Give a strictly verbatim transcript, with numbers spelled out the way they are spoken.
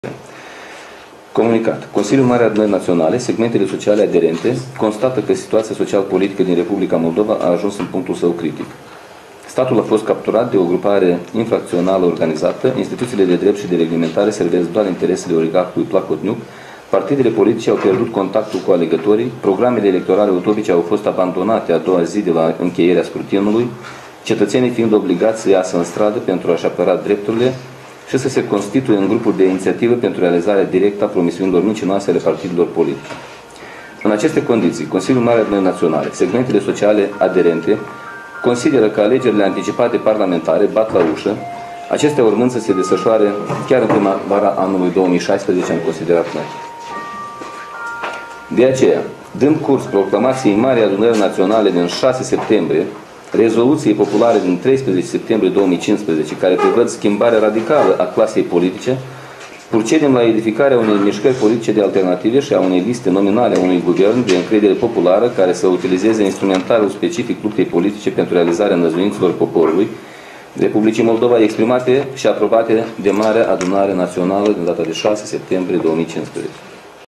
Comunicat. Consiliul Mare Adunării Naționale, segmentele sociale aderente, constată că situația social-politică din Republica Moldova a ajuns în punctul său critic. Statul a fost capturat de o grupare infracțională organizată, instituțiile de drept și de reglementare servesc doar interesele oligarhului Placotniuc, partidele politice au pierdut contactul cu alegătorii, programele electorale utopice au fost abandonate a doua zi de la încheierea scrutinului, cetățenii fiind obligați să iasă în stradă pentru a-și apăra drepturile și să se constituie în grupuri de inițiativă pentru realizarea directă a promisiunilor mincinoase ale partidelor politice. În aceste condiții, Consiliul Mare Adunării Naționale, segmentele sociale aderente, consideră că alegerile anticipate parlamentare bat la ușă, acestea urmând să se desfășoare chiar în primăvara anului două mii șaisprezece, am considerat noi. De aceea, dând curs proclamației Marii Adunări Naționale din șase septembrie, rezoluției populare din treisprezece septembrie două mii cincisprezece, care prevăd schimbarea radicală a clasei politice, procedem la edificarea unei mișcări politice de alternative și a unei liste nominale a unui guvern de încredere populară care să utilizeze instrumentarul specific luptei politice pentru realizarea năzuințelor poporului Republicii Moldova exprimate și aprobate de Marea Adunare Națională din data de șase septembrie două mii cincisprezece.